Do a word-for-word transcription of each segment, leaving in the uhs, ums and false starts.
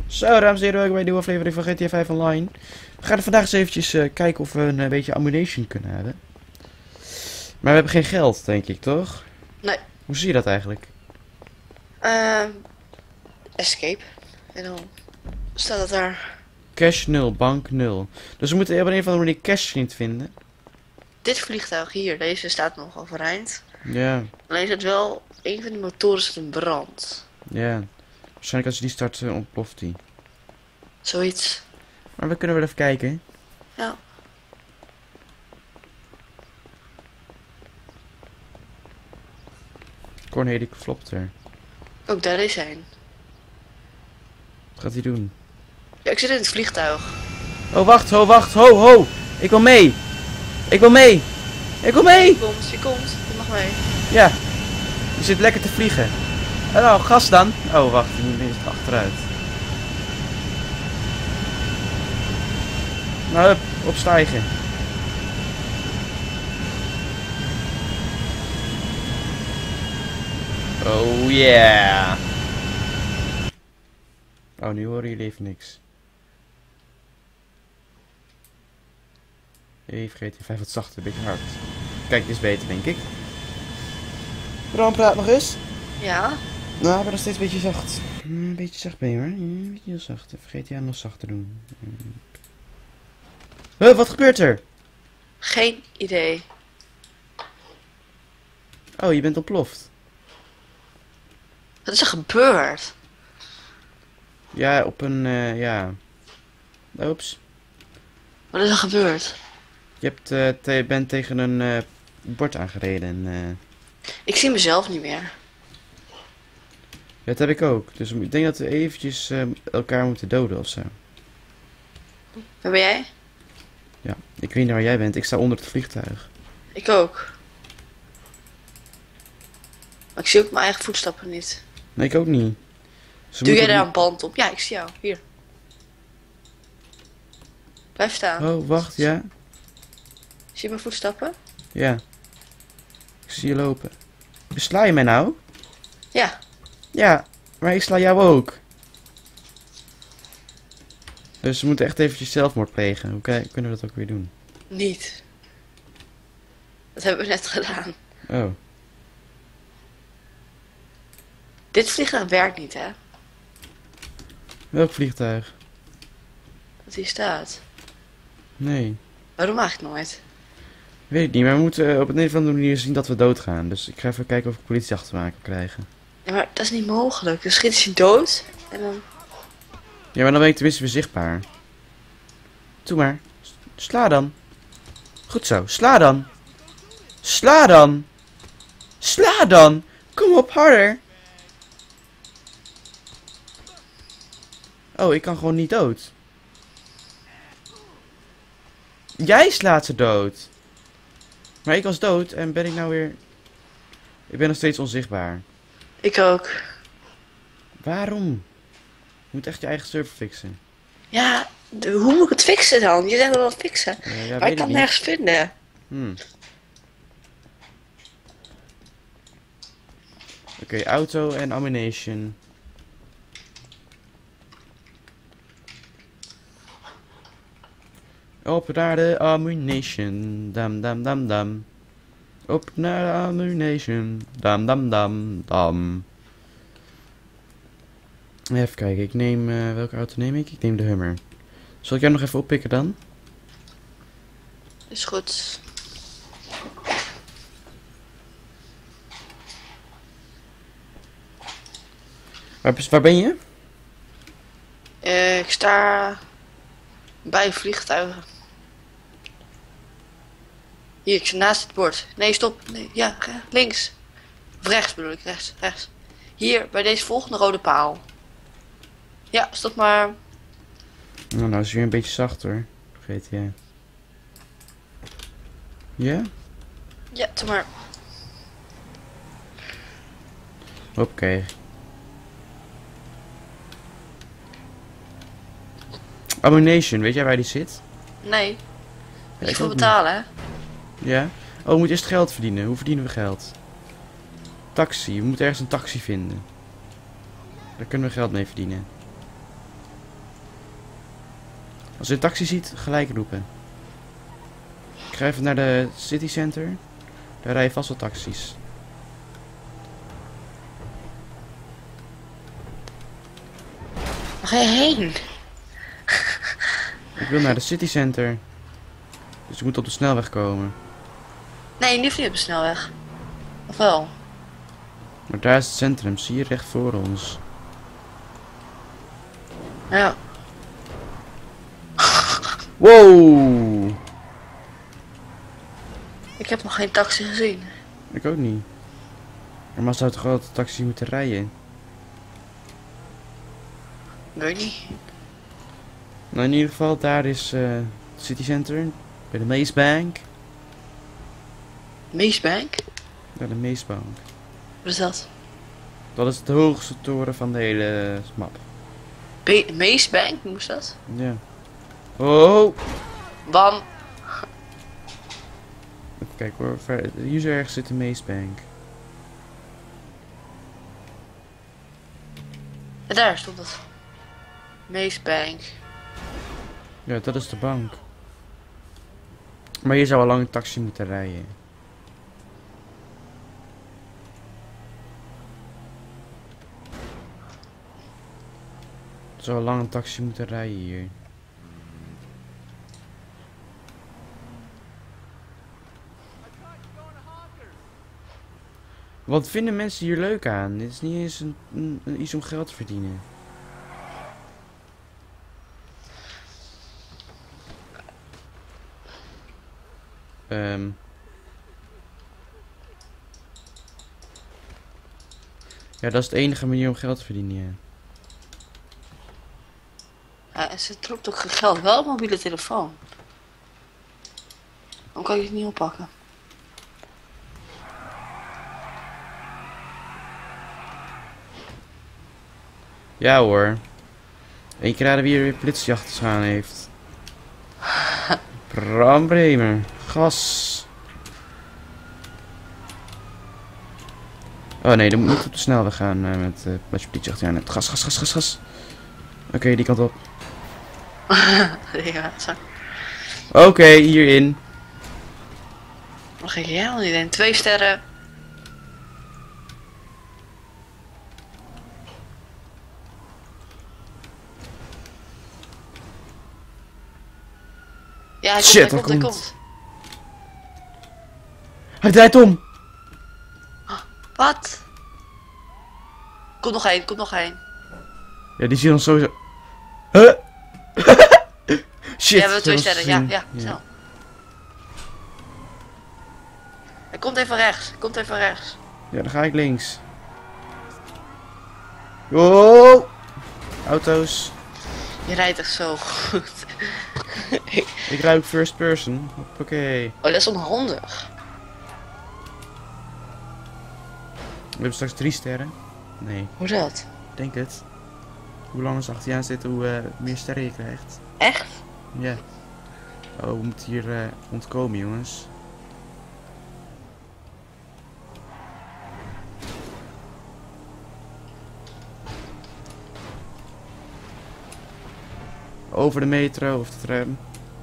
Zo, dames en heren, welkom bij een nieuwe aflevering van G T A vijf Online. We gaan er vandaag eens eventjes uh, kijken of we een uh, beetje ammunition kunnen hebben. Maar we hebben geen geld, denk ik, toch? Nee. Hoe zie je dat eigenlijk? Uh, escape. En dan staat het daar. Cash nul, bank nul. Dus we moeten op een of andere manier cash niet vinden. Dit vliegtuig hier, deze staat nog overeind. Ja. Alleen is het wel, een van de motoren zit in brand. Ja. Waarschijnlijk als je die start, uh, ontploft die. Zoiets. Maar we kunnen wel even kijken. Ja. Cornelius flopt er. Ook daar is hij. Wat gaat hij doen? Ja, ik zit in het vliegtuig. Oh, wacht, ho, wacht, ho, ho! Ik wil mee! Ik wil mee! Ik wil mee! Je komt, je komt. Je mag mee. Ja. Je zit lekker te vliegen. En nou, gas dan. Oh, wacht, nu is het achteruit. Nou, hup, opstijgen. Oh yeah. Oh, nu horen jullie even niks. Even G T A vijf wat zachter, een beetje hard. Kijk, dit is beter, denk ik. Bram, praat nog eens. Ja. Nou, ik ben nog steeds een beetje zacht. Een beetje zacht ben je hoor. Een beetje heel zacht. Vergeet je aan nog zachter doen. Huh, wat gebeurt er? Geen idee. Oh, je bent ontploft. Wat is er gebeurd? Ja, op een, uh, ja. Oeps. Wat is er gebeurd? Je hebt, uh, te bent tegen een uh, bord aangereden. Uh. Ik zie mezelf niet meer. Ja, dat heb ik ook. Dus ik denk dat we eventjes uh, elkaar moeten doden ofzo. Waar ben jij? Ja, ik weet niet waar jij bent. Ik sta onder het vliegtuig. Ik ook. Maar ik zie ook mijn eigen voetstappen niet. Nee, ik ook niet. Ze Doe jij moeten... daar een band op? Ja, ik zie jou. Hier. Blijf staan. Oh, wacht, ja. Zie je mijn voetstappen? Ja. Ik zie je lopen. Sla je mij nou? Ja. Ja, maar ik sla jou ook. Dus we moeten echt eventjes zelfmoord plegen. Hoe kunnen we dat ook weer doen? Niet. Dat hebben we net gedaan. Oh. Dit vliegtuig werkt niet, hè? Welk vliegtuig? Dat hier staat. Nee. Waarom eigenlijk nooit? Weet ik niet, maar we moeten op een of andere manier zien dat we doodgaan. Dus ik ga even kijken of ik politie achter me kan krijgen. Ja, maar dat is niet mogelijk. Dus schiet je dood en dan... Ja, maar dan ben ik tenminste weer zichtbaar. Doe maar. Sla dan. Goed zo, sla dan. Sla dan. Sla dan. Kom op, harder. Oh, ik kan gewoon niet dood. Jij slaat ze dood. Maar ik was dood en ben ik nou weer... Ik ben nog steeds onzichtbaar. Ik ook. Waarom? Je moet echt je eigen server fixen. Ja, de, hoe moet ik het fixen dan? Je zegt wel wat fixen. Uh, ja, maar ik kan het nergens vinden. Hmm. Oké, okay, auto en ammunition. Op naar de ammunition. Dam dam dam dam. Op naar de ammunition. Dam dam dam dam. Even kijken, ik neem... Uh, welke auto neem ik? Ik neem de Hummer. Zal ik jou nog even oppikken dan? Is goed. Waar, waar ben je? Uh, ik sta bij vliegtuigen. Hier, ik sta naast het bord. Nee, stop. Nee, ja, links. Of rechts bedoel ik, rechts, rechts. Hier, bij deze volgende rode paal. Ja, stop maar. Nou, nou is het weer een beetje zacht hoor. Vergeet jij. Ja? Ja, doe maar. Oké. Okay. Ammunition, weet jij waar die zit? Nee. Ja, Ik voor betalen, hè? Ja? Oh, we moeten eerst geld verdienen. Hoe verdienen we geld? Taxi. We moeten ergens een taxi vinden. Daar kunnen we geld mee verdienen. Als je een taxi ziet, gelijk roepen. Ik ga even naar de city center. Daar rijden vast wel taxis. Waar ga je heen? Ik wil naar de city center. Dus ik moet op de snelweg komen. Nee, nu niet op de snelweg. Of wel? Maar daar is het centrum, zie je recht voor ons. Ja. Wow! Ik heb nog geen taxi gezien. Ik ook niet. Maar zou toch wel de taxi moeten rijden? Weet niet. Nou, in ieder geval, daar is uh, het city center. Bij de Maze Bank. Macebank? Ja, de Maze Bank. Wat is dat? Dat is de hoogste toren van de hele map. Be Macebank? Hoe is dat? Ja. Oh! Bam. Even kijken hoor. Ver- Hier zo ergens zit de Maze Bank. En daar stond het. Macebank. Ja, dat is de bank. Maar hier zou al lang een taxi moeten rijden. Er zou al lang een taxi moeten rijden hier. Wat vinden mensen hier leuk aan? Dit is niet eens een, een, een- iets om geld te verdienen. Ehm. Ja, dat is de enige manier om geld te verdienen, ja. Ja, en ze tropt ook geen geld. Wel een mobiele telefoon. Dan kan je het niet oppakken. Ja hoor. Eén keer raden wie er weer politie achter zich aan heeft. Bram Bremer. Gas. Oh nee, dan moet ik op de snelweg gaan uh, met, uh, met je politie achter je aan. Gas, gas, gas, gas, gas. Oké, okay, die kant op. Ja, zo. Oké, okay, hierin. Wat ging jij al niet in? Twee sterren. Ja, hij komt, Shit, hij komt, hij hij komt. komt. Hij draait om. Wat? Komt nog één, komt nog één. Ja, die zie je dan sowieso. Huh? Shit. Ja, we hebben twee dat was sterren. Ja, zin. ja, snel. Hij komt even rechts, hij komt even rechts. Ja, dan ga ik links. Oh! Auto's. Je rijdt echt zo goed. Ik rij ook first person. Oké. Oh, dat is onhandig. We hebben straks drie sterren. Nee, Hoe dat? ik denk het. Hoe langer ze achter je aan zitten, hoe uh, meer sterren je krijgt. Echt? Ja. Oh, we moeten hier uh, ontkomen, jongens. Over de metro of de tram.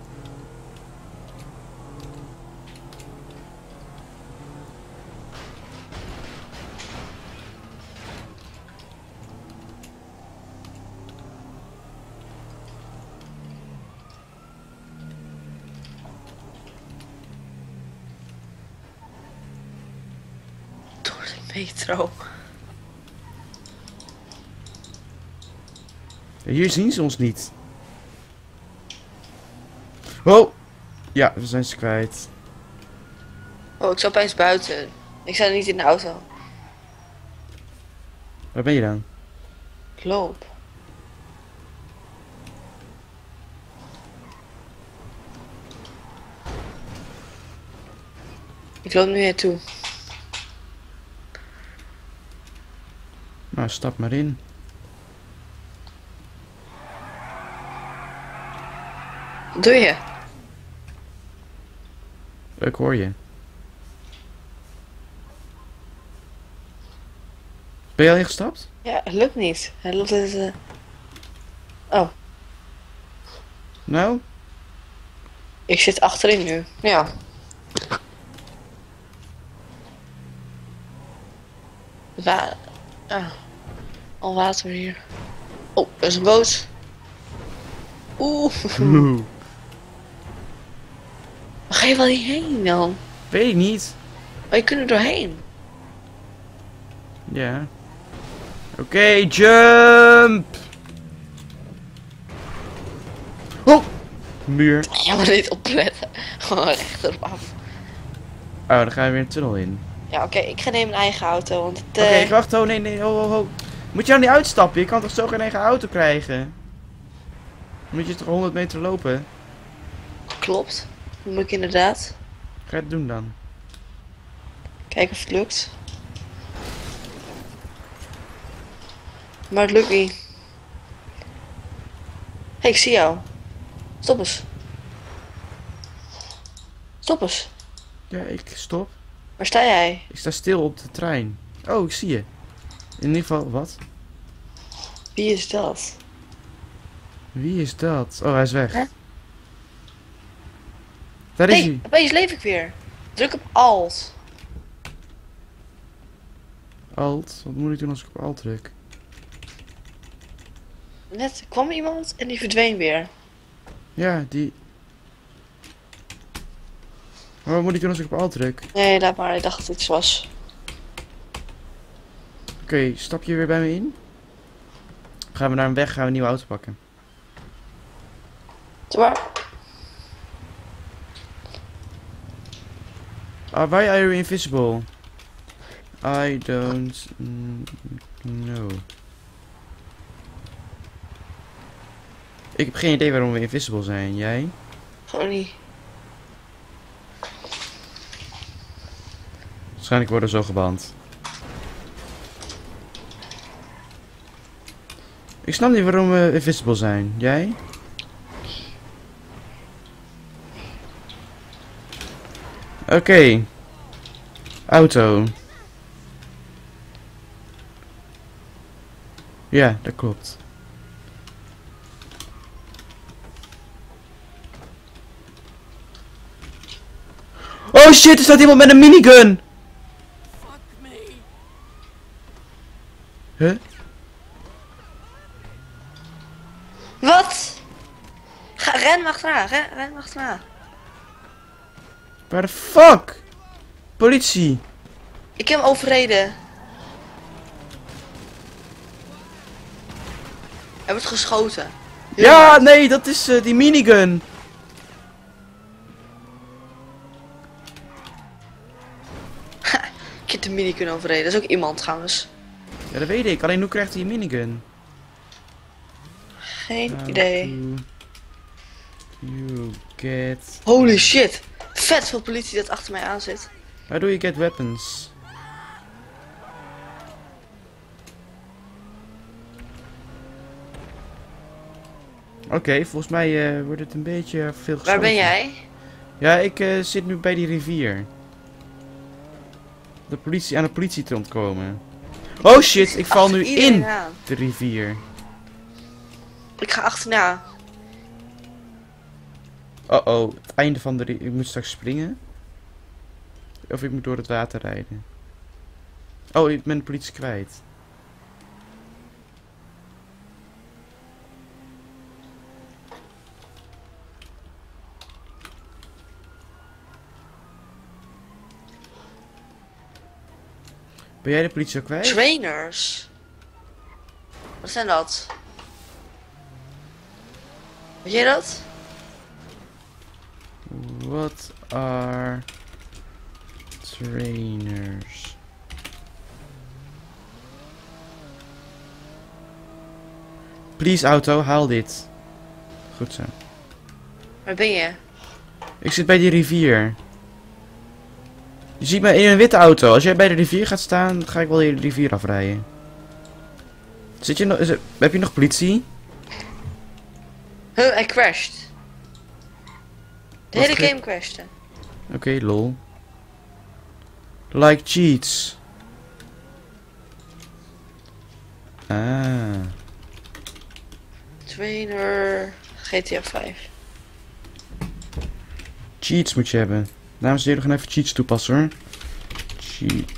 Door de metro. Ja, hier zien ze ons niet. Oh! Ja, we zijn ze kwijt. Oh, ik zat opeens buiten. Ik zat niet in de auto. Waar ben je dan? Ik loop. Ik loop nu naartoe. Nou, stap maar in. Wat doe je? Ik hoor je. Ben je al ingestapt? Ja, het lukt niet. Het loopt het. Uh... Oh. Nou? Ik zit achterin nu. Ja. Wa ah. Al water hier. Oh, er is een boot. Oeh. Oeh. Waar ga je wel hierheen dan? Weet ik niet. Maar je kunt er doorheen. Ja. Oké, okay, jump! Oh! Muur. Ja, maar niet opletten. Gewoon recht erop af. Oh, dan gaan we weer een tunnel in. Ja, oké, okay, ik ga nemen mijn eigen auto, want het... Oké, okay, uh... ik wacht, oh nee, nee, ho, ho, ho. Moet je nou niet uitstappen? Je kan toch zo geen eigen auto krijgen? Dan moet je toch honderd meter lopen? Klopt. Dat moet ik inderdaad. Ga je het doen dan? Kijken of het lukt. Maar het lukt niet. Hé, hey, ik zie jou. Stop eens. Stop eens. Ja, ik stop. Waar sta jij? Ik sta stil op de trein. Oh, ik zie je. In ieder geval, wat? Wie is dat? Wie is dat? Oh, hij is weg. Huh? Daar is Nee, hij. opeens leef ik weer. Druk op Alt. Alt? Wat moet ik doen als ik op Alt druk? Net kwam iemand en die verdween weer. Ja, die... Maar wat moet ik doen als ik op Alt druk? Nee, laat maar. Ik dacht dat het iets was. Oké, okay, stap je weer bij me in? Gaan we naar een weg, gaan we een nieuwe auto pakken. Doe maar. Uh, why are you invisible? I don't know. Ik heb geen idee waarom we invisible zijn. Jij? Gewoon niet. Waarschijnlijk worden we zo geband. Ik snap niet waarom we invisible zijn. Jij? Oké. Okay. Auto. Ja, dat klopt. Oh shit, er staat iemand met een minigun! Huh? Wat? Ga, ren maar achterna, ren, ren maar achterna. Waar de fuck? Politie. Ik heb hem overreden. Hij wordt geschoten. Heel Ja, hard. nee, dat is uh, die minigun. Ik heb de minigun overreden. Dat is ook iemand trouwens. Ja, dat weet ik. Alleen hoe krijgt hij een minigun? Geen How idee. do You get... Holy shit. Vet veel politie dat achter mij aan zit. How do you get weapons? Oké, okay, volgens mij uh, wordt het een beetje veel geschoten. Waar ben jij? Ja, ik uh, zit nu bij die rivier. De politie, aan de politie te ontkomen. Oh shit, ik val Achter nu iedereen in aan. de rivier. Ik ga achterna. Oh oh, het einde van de rivier. Ik moet straks springen. Of ik moet door het water rijden. Oh, ik ben de politie kwijt. Ben jij de politie ook kwijt? Trainers. Wat zijn dat? Weet jij dat? What are trainers? Please auto, haal dit. Goed zo. Waar ben je? Ik zit bij die rivier. Je ziet me in een witte auto. Als jij bij de rivier gaat staan, dan ga ik wel de rivier afrijden. Zit je nog? Is er, heb je nog politie? Huh, hij crasht. De Wat hele ge- game crashte. Oké, okay, lol. Like cheats. Ah. Trainer. G T A vijf. Cheats moet je hebben. Dames en heren, we gaan even cheats toepassen hoor. Cheat.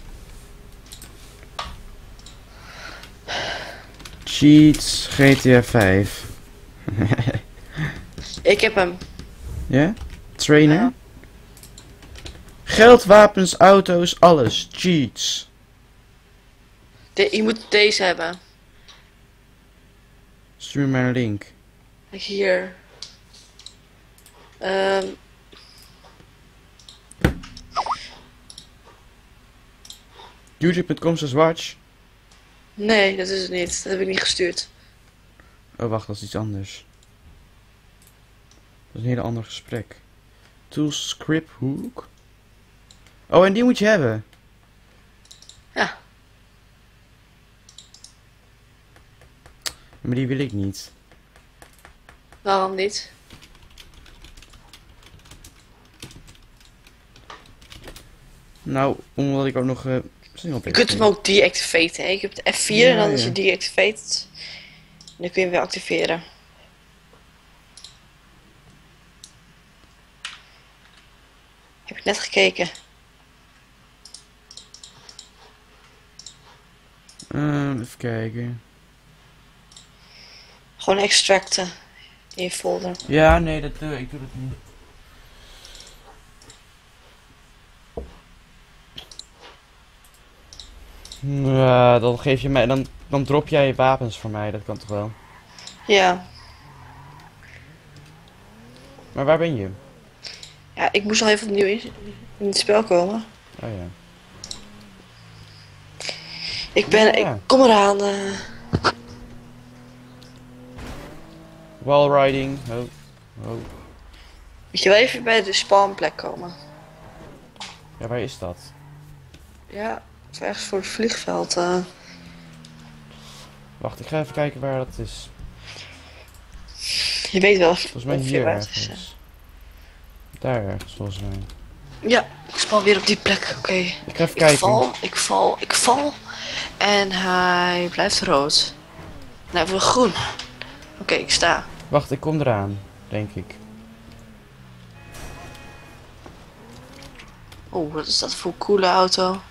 Cheats G T A vijf. Ik heb hem. Ja? Trainer? Ja. Geld, wapens, auto's, alles. Cheats. De, je moet deze hebben. Stuur me maar een link. Kijk hier. Ehm youtube punt com slash watch. nee, dat is het niet. Dat heb ik niet gestuurd. Oh wacht, dat is iets anders. Dat is een hele ander gesprek. Tools script hook. Oh, en die moet je hebben. Ja. Maar die wil ik niet. Waarom niet? Nou, omdat ik ook nog... Uh, Je kunt hem ook deactivaten. Hè? Ik heb de F vier Ja, en dan ja. is hij deactivated. En dan kun je hem weer activeren. Heb ik net gekeken. Uh, even kijken. Gewoon extracten in je folder. Ja, nee, dat doe ik. Ik doe dat niet. Ja, dan geef je mij, dan, dan drop jij je wapens voor mij, dat kan toch wel. Ja. Maar waar ben je? Ja, ik moest nog even opnieuw in, in het spel komen. Oh ja. Ik ben, Ja. ik kom eraan. Uh... Wall riding. Oh. Oh. Moet je wel even bij de spawnplek komen. Ja, waar is dat? Ja, het is ergens voor het vliegveld. Uh... Wacht, ik ga even kijken waar dat is. Je weet wel. Volgens mij ongeveer hier waar het is, ergens. Daar ergens, volgens mij. Ja, ik spawn weer op die plek. Oké. Ik ga even Ik kijken. val, ik val, ik val. En hij blijft rood. Nee, voor groen. Oké, ik sta. Wacht, ik kom eraan, denk ik. Oeh, wat is dat voor een coole auto?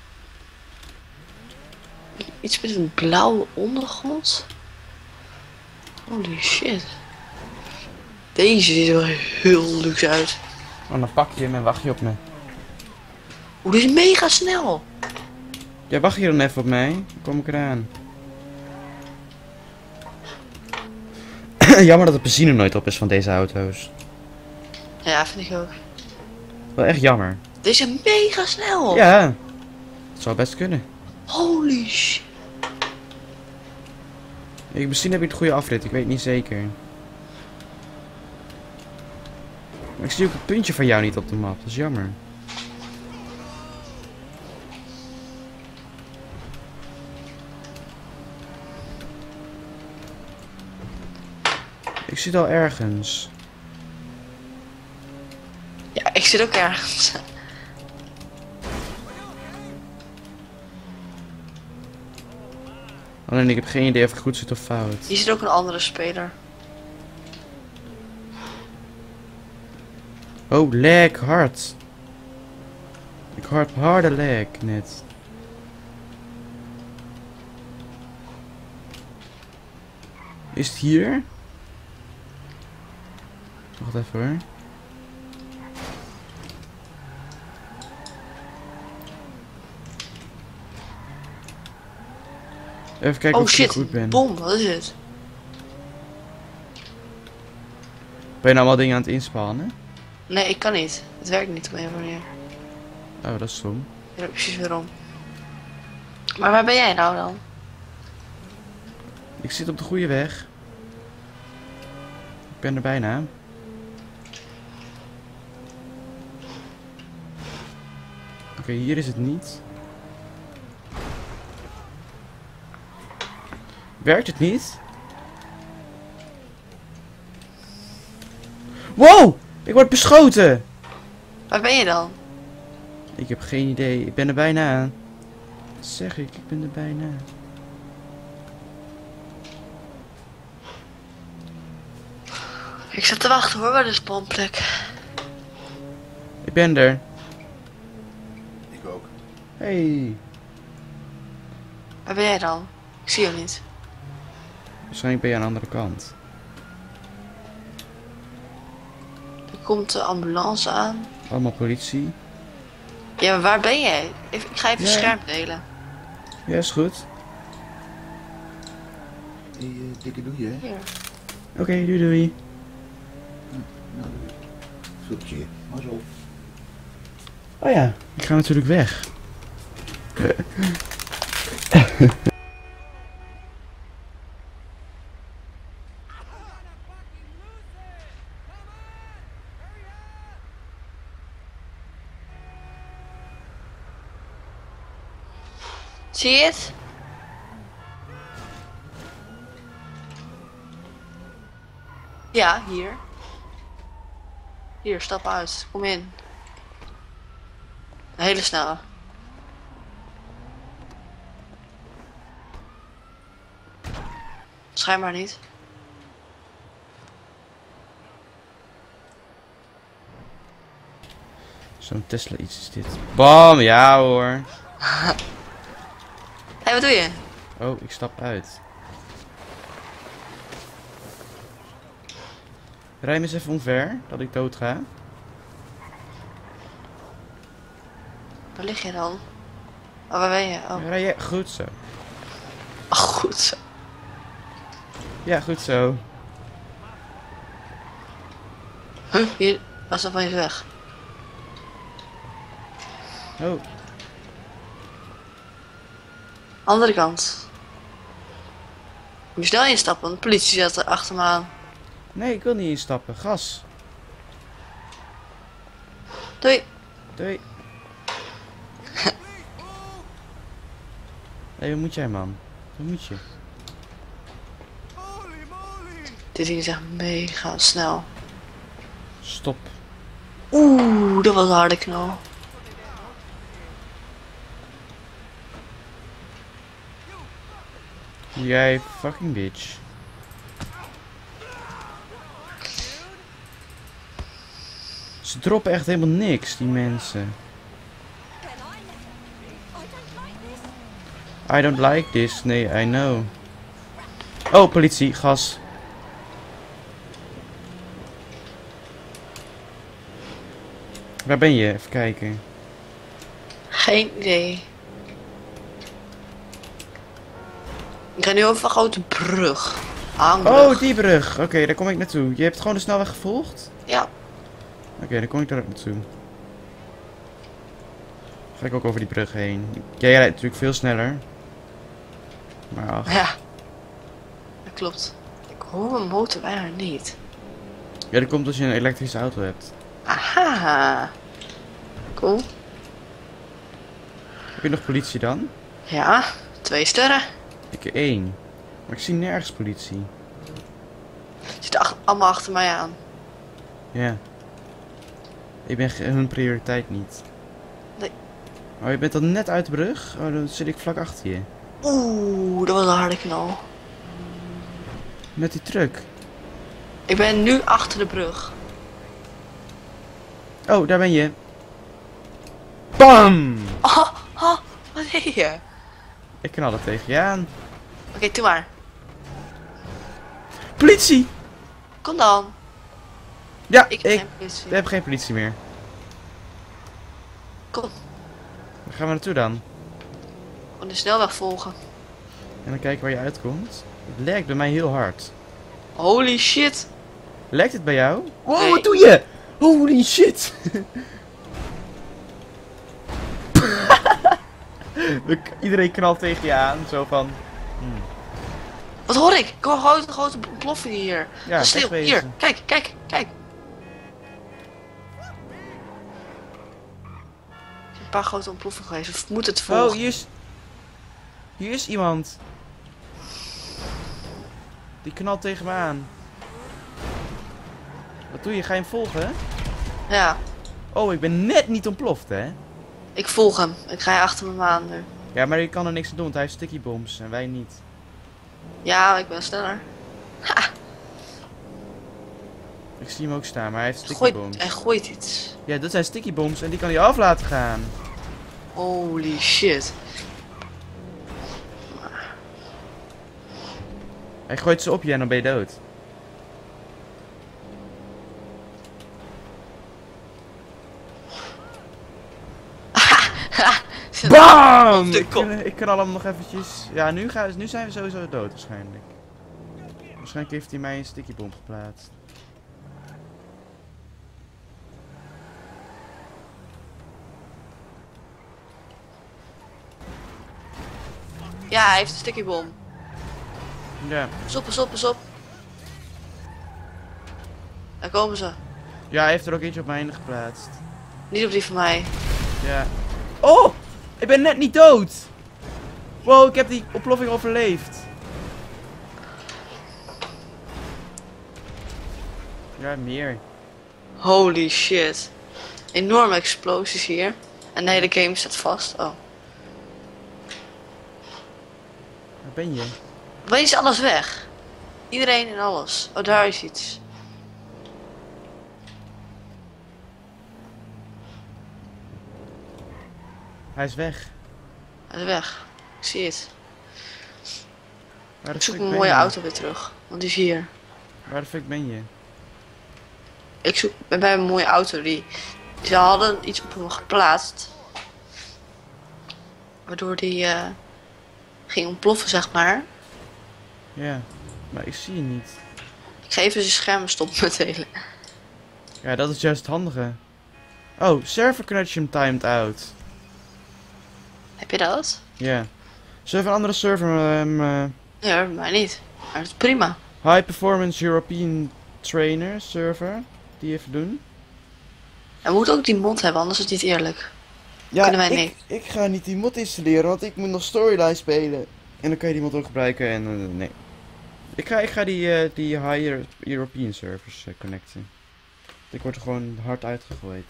Iets met een blauwe ondergrond. Holy shit. Deze ziet er heel luxe uit. Oh, dan pak je hem en wacht je op me. Oeh, dit is mega snel. Ja, wacht je dan even op mij? Dan kom ik eraan. Jammer dat de benzine nooit op is van deze auto's. Ja, vind ik ook. Wel echt jammer. Deze is mega snel. Ja, dat zou best kunnen. Holy shit. Ik, misschien heb ik het goede afrit, ik weet niet zeker. Maar ik zie ook het puntje van jou niet op de map, dat is jammer. Ik zit al ergens. Ja, ik zit ook ergens. Alleen ik heb geen idee of ik goed zit of fout. Hier zit ook een andere speler. Oh, lag, hard. Ik had harde lag net. Is het hier? Wacht even hoor. Even kijken Oh of ik shit, goed ben. bom, wat is het? Ben je nou allemaal dingen aan het inspannen? Nee, ik kan niet. Het werkt niet op een of andere manier. Oh, dat is stom. Ik weet ook precies waarom. Maar waar ben jij nou dan? Ik zit op de goede weg. Ik ben er bijna. Oké, hier is het niet. Werkt het niet? Wow! Ik word beschoten! Waar ben je dan? Ik heb geen idee. Ik ben er bijna aan. Wat zeg ik? Ik ben er bijna. Ik zat te wachten hoor, bij de spawnplek. Ik ben er. Ik ook. Hey. Waar ben jij dan? Ik zie hem niet. Waarschijnlijk ben je aan de andere kant. Er komt de ambulance aan. Allemaal politie. Ja, maar waar ben jij? Even, ik ga even Ja. scherm delen. Ja, is goed. Hey, uh, dikke doe je, hè? Hier. Oké, okay, doei doei. Nou, zoekje. Maar zo. Oh ja, ik ga natuurlijk weg. Zie je het? Ja, hier. Hier, stap uit. Kom in. Een hele snelle. Schijnbaar niet. Zo'n Tesla iets is dit. Bam, ja hoor. Hé, hey, wat doe je? Oh, ik stap uit. Rij me eens even omver, dat ik dood ga. Waar lig je dan? Oh, waar ben je? Oh, Rij je... Goed zo. oh goed zo. Ja, goed zo. Huh? Hier was er van je weg. Oh, Andere kant. Moet je snel instappen, want de politie zit er achter me aan. nee, ik wil niet instappen. Gas. Doei. Doei. Hé, hey, wat moet jij, man? Wat moet je? Dit ding is echt mega snel. Stop. Oeh, dat was een harde knal. Jij fucking bitch. Ze droppen echt helemaal niks, die mensen. I don't like this. Nee, I know. Oh, politie, gas. Waar ben je? Even kijken. Geen idee. Ik ga nu over een grote brug. Hangbrug. Oh, die brug. Oké, daar kom ik naartoe. Je hebt gewoon de snelweg gevolgd? Ja. Oké, dan kom ik daar ook naartoe. Ga ik ook over die brug heen. Jij rijdt natuurlijk veel sneller. Maar ach. Ja. Dat klopt. Ik hoor mijn motor bijna niet. Ja, dat komt als je een elektrische auto hebt. Aha. Cool. Heb je nog politie dan? Ja, twee sterren. Ik één. Maar ik zie nergens politie. Zitten ach- allemaal achter mij aan. Ja. Ik ben ge- hun prioriteit niet. Nee. Oh, je bent dan net uit de brug? Oh, dan zit ik vlak achter je. Oeh, dat was een harde knal. Met die truck. Ik ben nu achter de brug. Oh, daar ben je. Bam! Oh, oh, wat deed je? Ik knal het tegen je aan. Oké, doe maar. Politie! Kom dan. Ja, Ik ik, heb ik geen politie. heb geen politie meer. Kom, Waar gaan we naartoe dan? gewoon de snelweg volgen. En dan kijken waar je uitkomt. Het lijkt bij mij heel hard. Holy shit. Lijkt het bij jou? Wow, Nee. wat doe je? Holy shit! Iedereen knalt tegen je aan, zo van... Wat hoor ik? Ik hoor een grote, grote ontploffing hier. Ja, Dat is stil. wegwezen. Hier, kijk, kijk, kijk. Er zijn een paar grote ontploffingen geweest. We moeten het volgen. Oh, hier is... Hier is iemand. Die knalt tegen me aan. Wat doe je? Ga je hem volgen? Ja, Oh, ik ben net niet ontploft, hè? ik volg hem. Ik ga achter hem aan nu. Ja, maar je kan er niks aan doen, want hij heeft sticky bombs en wij niet. Ja, ik ben sneller. Ha. Ik zie hem ook staan, maar hij heeft sticky Gooit, bombs. hij gooit iets. Ja, dat zijn sticky bombs en die kan hij af laten gaan. Holy shit. Hij gooit ze op je en dan ben je dood. BAM! De Ik, kop. kan- ik kan allemaal nog eventjes... Ja, nu, gaan, nu zijn we sowieso dood waarschijnlijk. Waarschijnlijk heeft hij mij een sticky bomb geplaatst. Ja, hij heeft een sticky bom. Ja. Pas op, pas op, pas op. Daar komen ze. Ja, hij heeft er ook eentje op mij heen geplaatst. Niet op die van mij. Ja. Oh! Ik ben net niet dood! Wow, ik heb die ontploffing overleefd. Ja, meer. Holy shit. Enorme explosies hier. En de hele game staat vast. Oh. Waar ben je? Opeens is alles weg. Iedereen en alles. Oh, daar is iets. Hij is weg. Hij is weg. Ik zie het. Waar de Ik zoek fuck mijn ben mooie je? auto weer terug. Want die is hier. Waar de fuck ben je? Ik zoek, ben bij mijn mooie auto. Die, ze hadden iets op hem geplaatst. Waardoor die eh, ging ontploffen, zeg maar. Ja, maar ik zie je niet. Ik ga even zijn scherm stoppen met delen. Ja, dat is juist het handige. Oh, server connection timed out. Heb je dat? Ja. Zullen we een andere server... Um, uh, Ja, bij mij niet. Maar dat is prima. High Performance European Trainer server. Die even doen. Hij moet ook die mond hebben, anders is het niet eerlijk. Ja, Kunnen wij ik, niet. ik ga niet die mod installeren, want ik moet nog storyline spelen. En dan kan je die mod ook gebruiken en uh, nee. Ik ga, ik ga die, uh, die High European servers uh, connecten. Ik word er gewoon hard uitgegooid.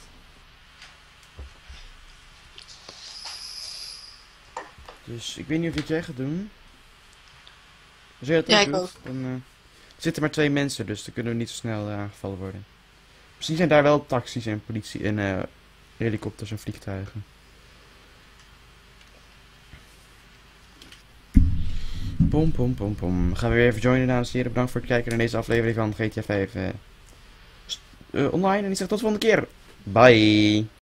Dus ik weet niet of dit jij gaat doen. Als jij dat Ja, ook ik doet, ook. dan uh, zitten maar twee mensen, dus dan kunnen we niet zo snel uh, aangevallen worden. Misschien zijn daar wel taxis en politie en uh, helikopters en vliegtuigen. Pom pom pom pom. Gaan we weer even joinen, dames en heren. Bedankt voor het kijken naar deze aflevering van G T A vijf uh, uh, online. En ik zeg tot de volgende keer. Bye.